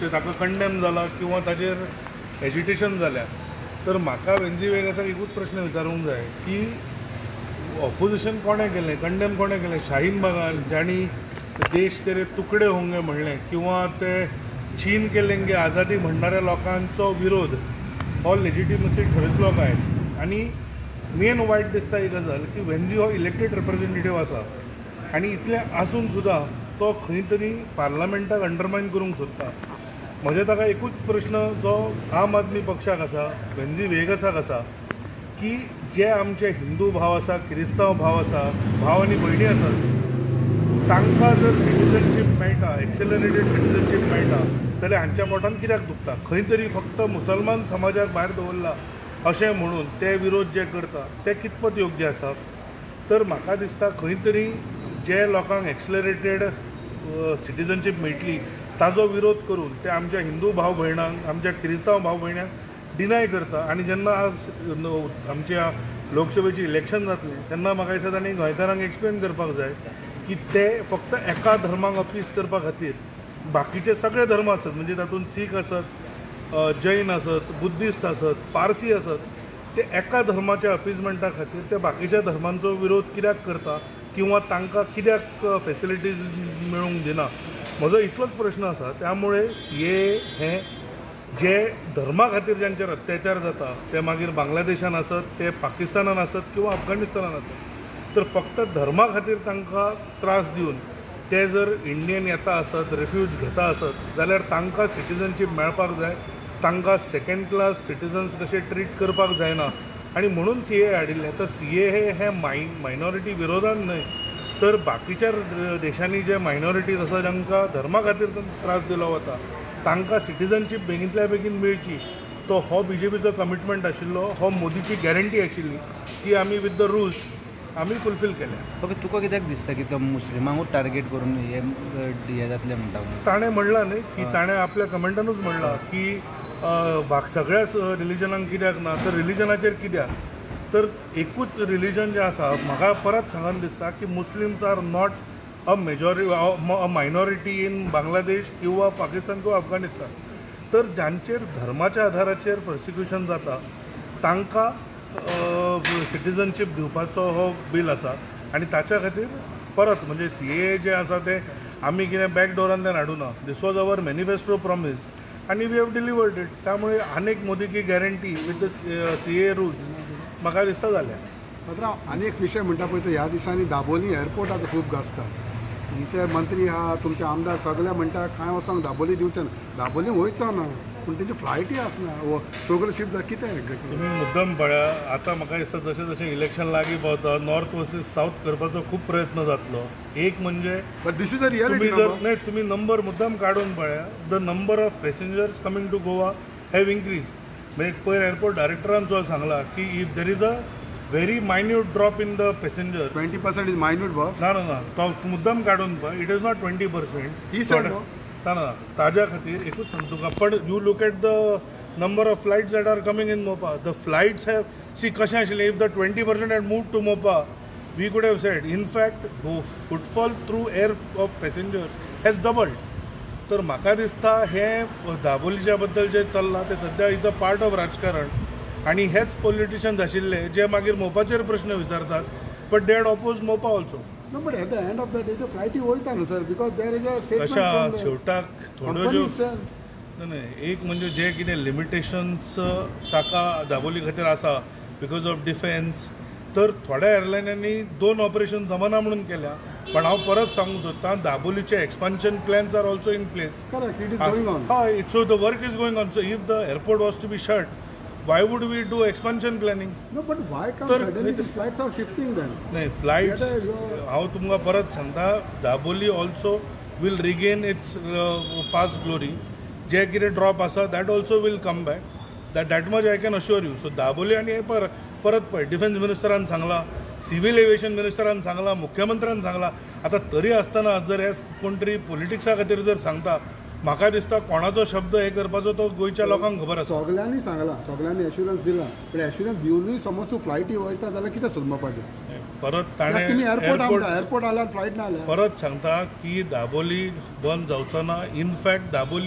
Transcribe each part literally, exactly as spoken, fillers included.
ते ताका कंडेम जाला किंवा ताजेर एजिटेशन जाल्या तर म्हाका वेंजी वेगासाक एकूच प्रश्न विचारूंक जाय की ऑपोजिशन कोणें केलें कंडेम कोणें केलें शाहीन बागान ज्यांनी देश तेरे तुकडे होंगे म्हणलें किंवा ते चीन केलेंगे आझादी म्हणणाऱ्या लोकांचो विरोध हो लेजिटिमसी ठरतलो काय आनी मेन वायट दिसता ही गजाल की वेंजी हो इलेक्टेड रिप्रेझेंटेटिव्ह आसा आनी इतलें आसून सुद्दां तो खंय तरी पार्लमेंटाक अंडरमायन करूंक सोदता. म्हजे ताका एकूच प्रश्न जो आम आदमी पक्षाक आसा वेंजी वेगासाक आसा की जे आमचे हिंदू भाव आसा क्रिस्तांव भाव आसा भाव आनी भयणी आसात तांकां जर सिटिझनशीप मेळटा एक्सेलरेटेड सिटिझनशीप मेळटा जाल्यार हांच्या पोटान कित्याक दुखता. खंय तरी फक्त मुसलमान समाजाक भायर दवरला अशें म्हणून ते विरोध जे करता ते कितपत योग्य आसा. तर म्हाका दिसता खंय तरी जे लोकांक एक्सेलरेटेड सिटिझनशीप मेळटली ताजो विरोध करून ते आमच्या हिंदू भाव भयणांक आमच्या क्रिस्तांव भाव भयणांक डिनाय करता. आनी जेन्ना आज आमच्या लोकसभेची इलेक्शन जातली तेन्ना म्हाका दिसता तांणी गोंयकारांक एक्सप्लेन करपाक जाय की ते फक्त एका धर्माक अपीस करपा खातीर बाकीचे सगळे धर्म आसत म्हणजे तातूंत सीख आसत जैन आसत बुद्धिस्ट आसत पारसी आसत ते एका धर्माच्या अपीजमेंटा खातीर ते बाकीच्या धर्मांचो विरोध कित्याक करता किंवा तांकां कित्याक फेसिलिटीज मेळूंक दिना. म्हजो इतलोच प्रश्न आसा. त्यामुळे सी ए हें जे धर्मा खातीर ज्यांचेर अत्याचार जाता ते मागीर बांगलादेशान आसत ते पाकिस्तानान आसत किंवा अफगाणिस्तानान आसत तर फक्त धर्मा खातीर तांकां त्रास दिवन ते जर इंडियन येता आसत रेफ्यूज घेता आसत जाल्यार तांकां सिटिझनशीप मेळपाक जाय. तांकां सेकंड क्लास सिटिझन्स कशे ट्रीट करपाक जायना आनी म्हणून सी ए हाडिल्लें. तर सी ए हे हे माय मायनॉरिटी विरोधान न्हय तर बाकीच्या देशांनी जे मायनॉरिटीज आसा जांकां धर्मा खातीर त्रास दिलो वता तांकां सिटिझनशीप बेगींतल्या बेगीन मेळची तो हो बी जे पीचो कमिटमेंट आशिल्लो हो मोदीची गॅरंटी आशिल्ली ती आमी विथ द रुल्स आमी फुलफील केल्या. ओके तुका कित्याक दिसता की तो मुस्लिमांकूच टार्गेट करून हे हे जातलें म्हणटा ताणें म्हणलां न्ही की ताणें आपल्या कमेंटानूच म्हणलां की सगळ्याच रिलिजनांक कित्याक ना तर रिलिजनाचेर कित्याक तर एकूच रिलिजन जें आसा म्हाका परत सांगन दिसता की Muslims are not a majority a minority in Bangladesh किंवा पाकिस्तान किंवा अफगाणिस्तान. तर ज्यांचेर धर्माच्या आधाराचेर प्रोसिक्युशन जाता तांकां सिटिझनशीप दिवपाचो हो बील आसा आनी ताच्या खातीर परत म्हणजे सी ए जे आसा ते आमी कितें बॅकडोरांतल्यान हाडूना. This was our manifesto promise आनी वी हॅव डिलिवर्ड इट. त्यामुळे आनीक मोदी की guarantee with the C A rules म्हाका दिसता जाल्या. पात्रांव आनी एक विशय म्हणटा पळय तो ह्या दिसांनी दाबोली एअरपोर्ट आतां खूब गाजता. तुमचे मंत्री आहा तुमचे आमदार सगळे म्हणटा कांय वसांक दाबोली दिवचें ना. दाबोली वयचो ना पूण तेंची फ्लायटी आसना सगळें शिफ्ट जाता कितें तुमी मुद्दम पळया. आतां म्हाका दिसता जशें जशें इलेक्शन लागीं पावता नॉर्थ वर्सीस सावथ करपाचो खूब प्रयत्न जातलो. एक म्हणजे दीस इज अ तुम्ही जर नाही तुम्ही नंबर मुद्दम काडून पळया the number of passengers coming to Goa have increase. म्हणजे पयर एअरपोर्ट डायरेक्टरान जो सांगला की if there is a very minute drop in the passengers twenty percent is minute boss ना ना ना तो मुद्दम काडून पळय it is not twenty percent ही सायड ना ना ताज्या खातीर एकूच सांग तुका पण you look at the number of flights that are coming in Mopa the flights have see कशें आशिल्लें if the twenty percent had move to Mopa we could have said in fact footfall through air of passengers has doubled. तर म्हाका दिसता हे दाबोलीच्या बद्दल जे चल्लां ते सद्या इज अ पार्ट ऑफ राजकारण आनी हेच पॉलिटिशियन्स आशिल्ले जे मागीर मोपाचेर प्रश्न विचारतात but they had oppose Mopa also. No, but at the end of the day, the flight वयता न्हू sir because there is a अशा शेवटाक थोड्यो ज्यो स्टेटमेंट नाही एक म्हणजे जे कितें लिमिटेशन्स ताका दाबोली खातीर आसा बिकॉज ऑफ डिफेन्स तर थोड्या एअरलायन्यांनी दोन ऑपरेशन जमना म्हणून केल्या. पण हांव परत सांगूंक सोदतां दाबोलीचे expansion plans are also in place. Correct it is going on. हय so the work is going on. So if the airport was to be shut why would we do expansion planning? No, but why come तर suddenly these flights are shifting then? नाही flights हांव तुमकां परत सांगता Dabolim also will regain its past glory. जे कितें drop आसा that also will come back that that much I can assure you. So Dabolim आनी हे पर परत पळय डिफेन्स मिनिस्टरान सांगलां सिव्हील एविएशन मिनिस्टरान सांगलां मुख्यमंत्र्यान सांगलां. आतां तरी आसतना जर हे कोण तरी पॉलिटिक्सा खातीर जर सांगता म्हाका दिसता कोणाचो शब्द हे करपाचो तो गोंयच्या लोकांक खबर आसा. सगळ्यांनी सांगला सगळ्यांनी एश्युरन्स दिला पण एश्युरन्स दिवनूय समज तूं फ्लायटी वयता जाल्यार कितें समजपाचें. परत ताणें एअरपोर्ट एअरपोर्ट आल्यार फ्लायट ना जाल्यार परत सांगता की दाबोली बंद जावचो ना. In fact Dabolim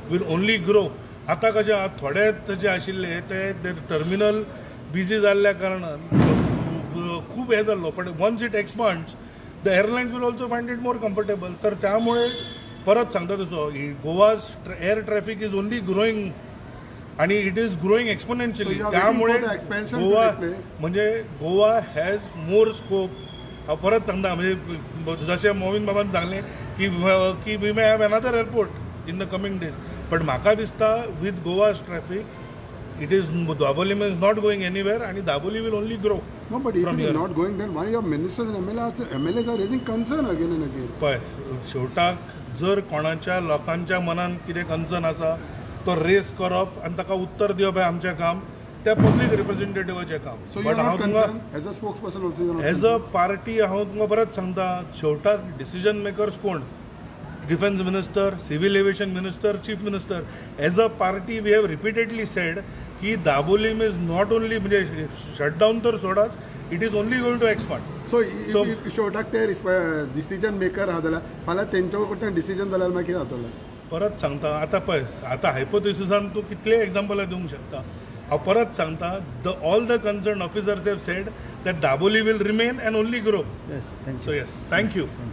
will only grow. आतां कशें आहा थोडे जे आशिल्ले ते टर्मिनल बिजी जाल्ल्या कारणान खूप हे जाल्लो, पण once it expands the airlines will also find it more comfortable. तर त्यामुळे परत सांगता तसो Goa's air traffic is only growing आणि इट इज ग्रोईंग एक्सपोनेन्शियली. त्यामुळे गोवा म्हणजे गोवा हॅज मोर स्कोप. हांव परत सांगता म्हणजे जशें मोविन बाबान सांगलें की की we may have another airport in the coming days, but म्हाका दिसता with Goa's traffic it is Dabolim is not going anywhere and Daboli will only grow. No, but if from it is here. not going, then why your ministers and M L As, M L As are raising concern again and again? पळय शेवटाक जर कोणाच्या लोकांच्या मनान कितें concern आसा तो race करप आनी ताका उत्तर दिवप हें आमचें काम, त्या पब्लीक रिप्रेझेंटेटिव्हाचें काम. So you are not concerned as a spokesperson also? You are not as a party हांव तुमकां परत सांगता शेवटाक डिसिजन मेकर्स कोण? Defence minister, civil aviation minister, chief minister. As a party we have repeatedly said की Dabolim is not only म्हणजे shutdown तर सोडाच, it is only going to expand. So So- शेवटाक ते डिसिजन मेकर आहा जाल्यार फाल्यां तेंच्या कडच्यान डिसिजन जाल्यार मागीर कितें जातलें? परत सांगता आतां पळय आतां हायपोथेसिसान तूं कितले एग्जाम्पल दिवंक शकता. हांव परत सांगता the all the concern officers have said that Dabolim will remain and only grow. Yes thank you. So yes, thank you.